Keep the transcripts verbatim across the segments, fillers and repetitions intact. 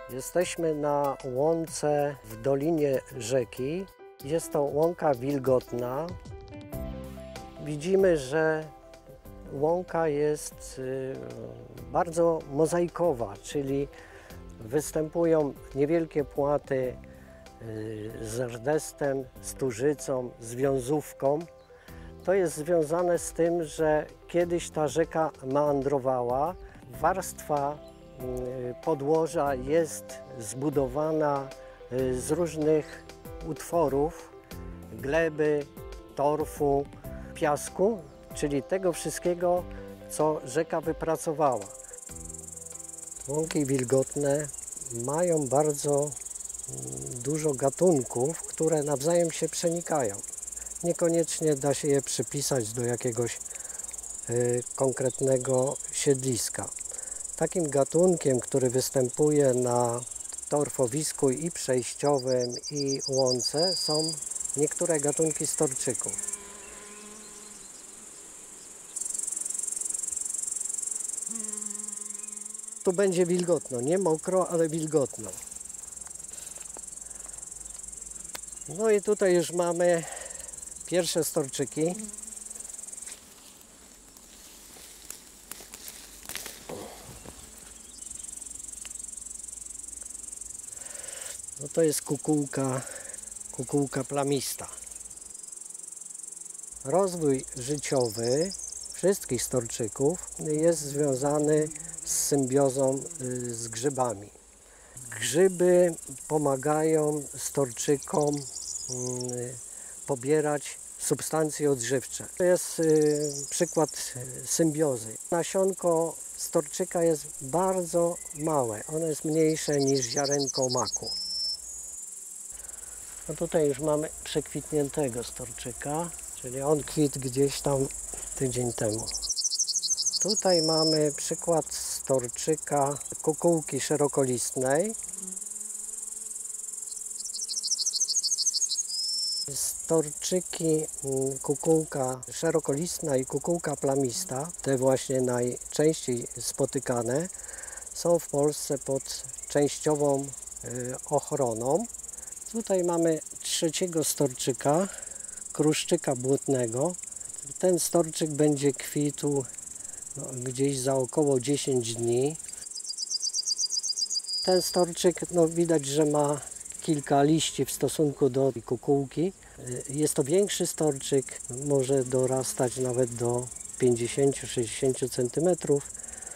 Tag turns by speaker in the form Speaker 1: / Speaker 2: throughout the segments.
Speaker 1: Jesteśmy na łące w dolinie rzeki. Jest to łąka wilgotna. Widzimy, że łąka jest bardzo mozaikowa, czyli występują niewielkie płaty z rdestem, z turzycą, z wiązówką. To jest związane z tym, że kiedyś ta rzeka meandrowała. Warstwa podłoża jest zbudowana z różnych utworów, gleby, torfu, piasku, czyli tego wszystkiego, co rzeka wypracowała. Łąki wilgotne mają bardzo dużo gatunków, które nawzajem się przenikają. Niekoniecznie da się je przypisać do jakiegoś y, konkretnego siedliska. Takim gatunkiem, który występuje na torfowisku i przejściowym, i łące, są niektóre gatunki storczyków. Tu będzie wilgotno, nie mokro, ale wilgotno. No i tutaj już mamy pierwsze storczyki. No to jest kukułka, kukułka plamista. Rozwój życiowy wszystkich storczyków jest związany z symbiozą z grzybami. Grzyby pomagają storczykom pobierać substancje odżywcze. To jest przykład symbiozy. Nasionko storczyka jest bardzo małe. Ono jest mniejsze niż ziarenko maku. No tutaj już mamy przekwitniętego storczyka, czyli on kwitł gdzieś tam tydzień temu. Tutaj mamy przykład storczyka kukułki szerokolistnej. Storczyki kukułka szerokolistna i kukułka plamista, te właśnie najczęściej spotykane, są w Polsce pod częściową ochroną. Tutaj mamy trzeciego storczyka, kruszczyka błotnego. Ten storczyk będzie kwitł no, gdzieś za około dziesięć dni. Ten storczyk, no, widać, że ma kilka liści w stosunku do kukułki. Jest to większy storczyk, może dorastać nawet do pięćdziesiąt do sześćdziesięciu centymetrów.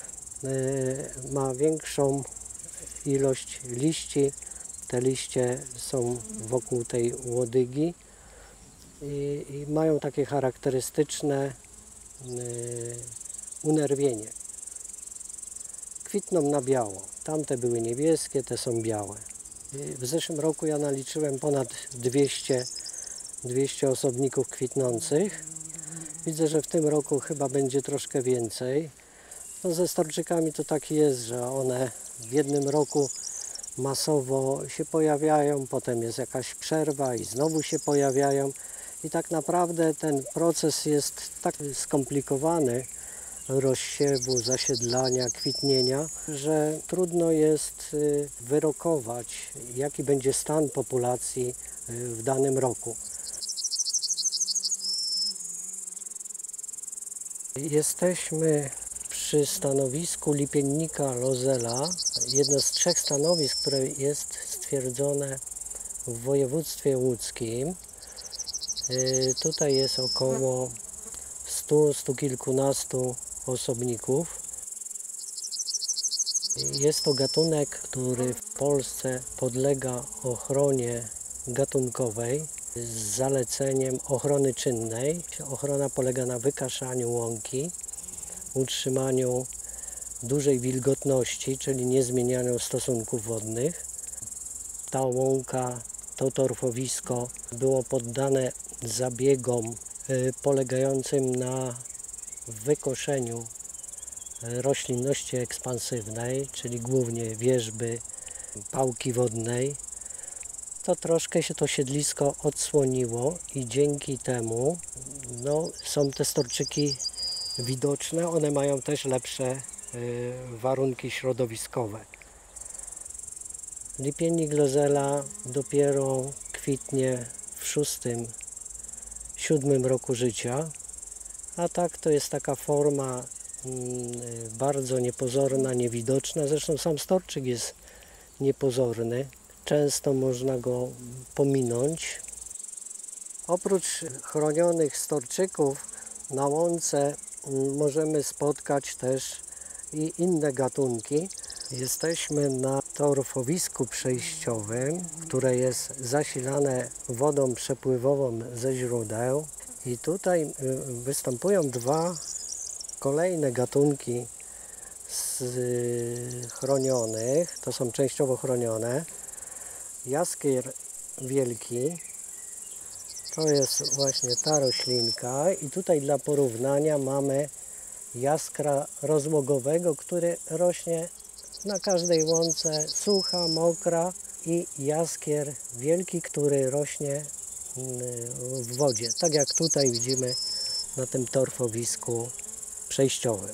Speaker 1: Ma większą ilość liści. Te liście są wokół tej łodygi i, i mają takie charakterystyczne y, unerwienie. Kwitną na biało. Tamte były niebieskie, te są białe. W zeszłym roku ja naliczyłem ponad dwieście, dwieście osobników kwitnących. Widzę, że w tym roku chyba będzie troszkę więcej. No ze storczykami to tak jest, że one w jednym roku masowo się pojawiają, potem jest jakaś przerwa i znowu się pojawiają. I tak naprawdę ten proces jest tak skomplikowany, rozsiewu, zasiedlania, kwitnienia, że trudno jest wyrokować, jaki będzie stan populacji w danym roku. Jesteśmy przy stanowisku lipiennika Lozela, jedno z trzech stanowisk, które jest stwierdzone w województwie łódzkim. Tutaj jest około stu, stu kilkunastu osobników. Jest to gatunek, który w Polsce podlega ochronie gatunkowej z zaleceniem ochrony czynnej. Ochrona polega na wykaszaniu łąki, utrzymaniu dużej wilgotności, czyli nie zmienianiu stosunków wodnych. Ta łąka, to torfowisko było poddane zabiegom polegającym na wykoszeniu roślinności ekspansywnej, czyli głównie wierzby, pałki wodnej. To troszkę się to siedlisko odsłoniło i dzięki temu no, są te storczyki widoczne. One mają też lepsze y, warunki środowiskowe. Lipiennik glozella dopiero kwitnie w szóstym, siódmym roku życia, a tak to jest taka forma mm, bardzo niepozorna, niewidoczna. Zresztą sam storczyk jest niepozorny. Często można go pominąć. Oprócz chronionych storczyków na łące możemy spotkać też i inne gatunki. Jesteśmy na torfowisku przejściowym, które jest zasilane wodą przepływową ze źródeł. I tutaj występują dwa kolejne gatunki z chronionych. To są częściowo chronione. Jaskier wielki. To jest właśnie ta roślinka i tutaj dla porównania mamy jaskra rozłogowego, który rośnie na każdej łące, sucha, mokra, i jaskier wielki, który rośnie w wodzie, tak jak tutaj widzimy na tym torfowisku przejściowym.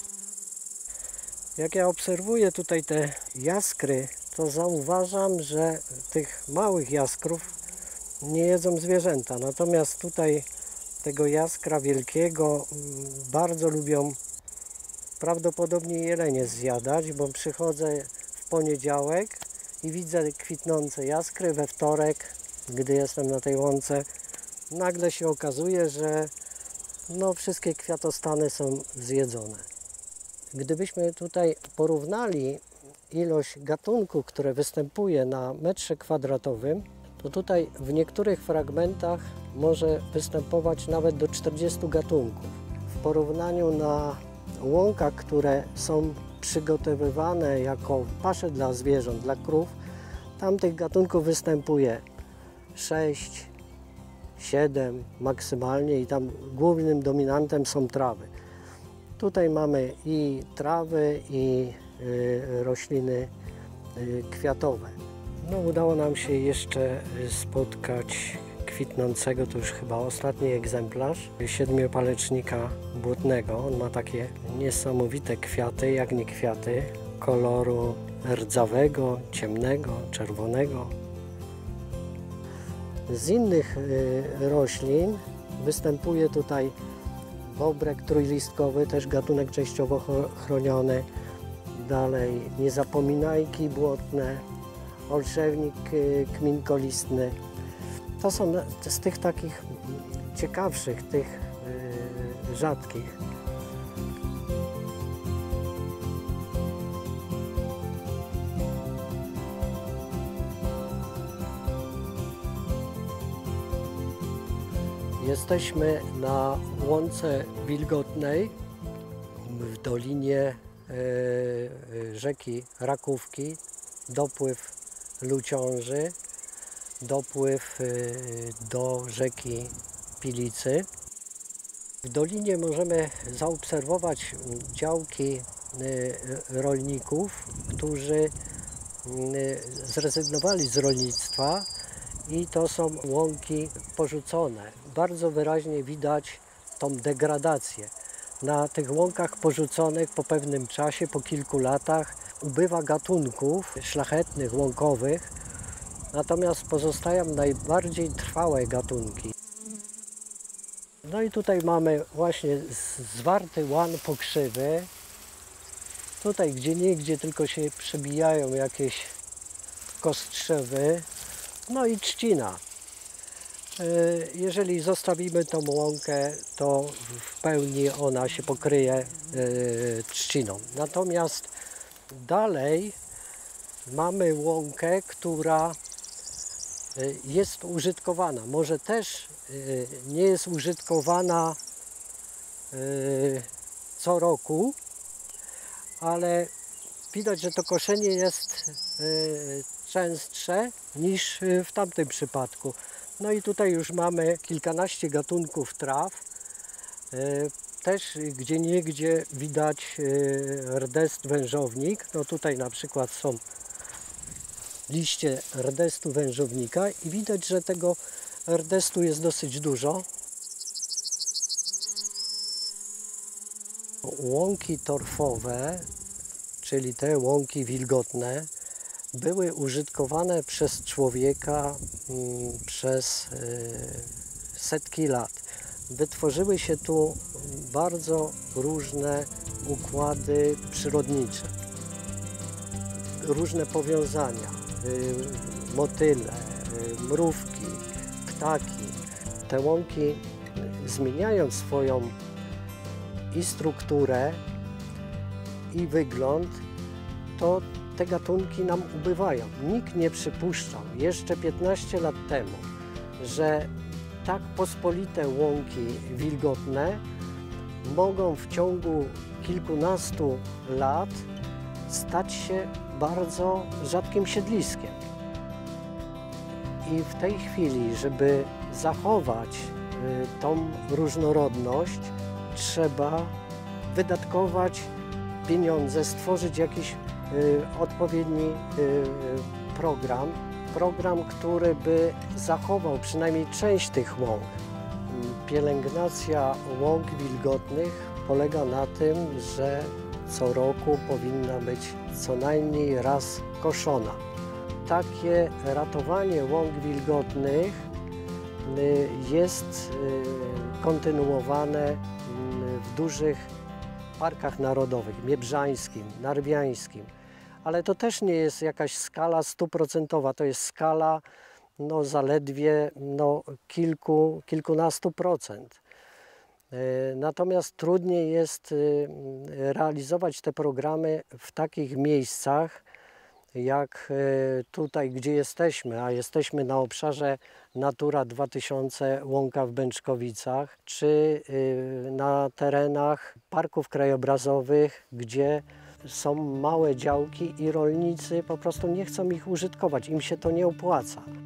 Speaker 1: Jak ja obserwuję tutaj te jaskry, to zauważam, że tych małych jaskrów nie jedzą zwierzęta, natomiast tutaj tego jaskra wielkiego bardzo lubią prawdopodobnie jelenie zjadać, bo przychodzę w poniedziałek i widzę kwitnące jaskry, we wtorek, gdy jestem na tej łące, nagle się okazuje, że no, wszystkie kwiatostany są zjedzone. Gdybyśmy tutaj porównali ilość gatunków, które występuje na metrze kwadratowym, to tutaj w niektórych fragmentach może występować nawet do czterdziestu gatunków. W porównaniu na łąkach, które są przygotowywane jako pasze dla zwierząt, dla krów, tam tych gatunków występuje sześć, siedem maksymalnie i tam głównym dominantem są trawy. Tutaj mamy i trawy, i y, rośliny y, kwiatowe. No, udało nam się jeszcze spotkać kwitnącego, to już chyba ostatni egzemplarz, siedmiopalecznika błotnego. On ma takie niesamowite kwiaty, jak nie kwiaty, koloru rdzawego, ciemnego, czerwonego. Z innych y, roślin występuje tutaj bobrek trójlistkowy, też gatunek częściowo chroniony. Dalej niezapominajki błotne, olszewnik kminkolistny. To są z tych takich ciekawszych, tych yy, rzadkich. Jesteśmy na łące wilgotnej w dolinie yy, rzeki Rakówki, dopływ Luciąży, dopływ do rzeki Pilicy. W dolinie możemy zaobserwować działki rolników, którzy zrezygnowali z rolnictwa i to są łąki porzucone. Bardzo wyraźnie widać tą degradację. Na tych łąkach porzuconych po pewnym czasie, po kilku latach, ubywa gatunków szlachetnych, łąkowych, natomiast pozostają najbardziej trwałe gatunki. No i tutaj mamy właśnie zwarty łan pokrzywy. Tutaj gdzieniegdzie tylko się przebijają jakieś kostrzewy. No i trzcina. Jeżeli zostawimy tą łąkę, to w pełni ona się pokryje trzciną. Natomiast dalej mamy łąkę, która jest użytkowana. Może też nie jest użytkowana co roku, ale widać, że to koszenie jest częstsze niż w tamtym przypadku. No i tutaj już mamy kilkanaście gatunków traw. Też gdzieniegdzie widać rdest wężownik. No tutaj na przykład są liście rdestu wężownika i widać, że tego rdestu jest dosyć dużo. Łąki torfowe, czyli te łąki wilgotne, były użytkowane przez człowieka mm, przez y, setki lat. Wytworzyły się tu bardzo różne układy przyrodnicze, różne powiązania, y, motyle, y, mrówki, ptaki. Te łąki, zmieniając swoją i strukturę, i wygląd, to te gatunki nam ubywają. Nikt nie przypuszczał jeszcze piętnaście lat temu, że tak pospolite łąki wilgotne mogą w ciągu kilkunastu lat stać się bardzo rzadkim siedliskiem. I w tej chwili, żeby zachować y, tą różnorodność, trzeba wydatkować pieniądze, stworzyć jakiś y, odpowiedni y, program, program, który by zachował przynajmniej część tych łąk. Pielęgnacja łąk wilgotnych polega na tym, że co roku powinna być co najmniej raz koszona. Takie ratowanie łąk wilgotnych y, jest y, kontynuowane y, w dużych parkach narodowych, Biebrzańskim, Narwiańskim, ale to też nie jest jakaś skala stuprocentowa, to jest skala no, zaledwie no, kilku, kilkunastu procent. Natomiast trudniej jest realizować te programy w takich miejscach, jak tutaj, gdzie jesteśmy, a jesteśmy na obszarze Natura dwa tysiące Łąka w Bęczkowicach, czy na terenach parków krajobrazowych, gdzie są małe działki i rolnicy po prostu nie chcą ich użytkować, im się to nie opłaca.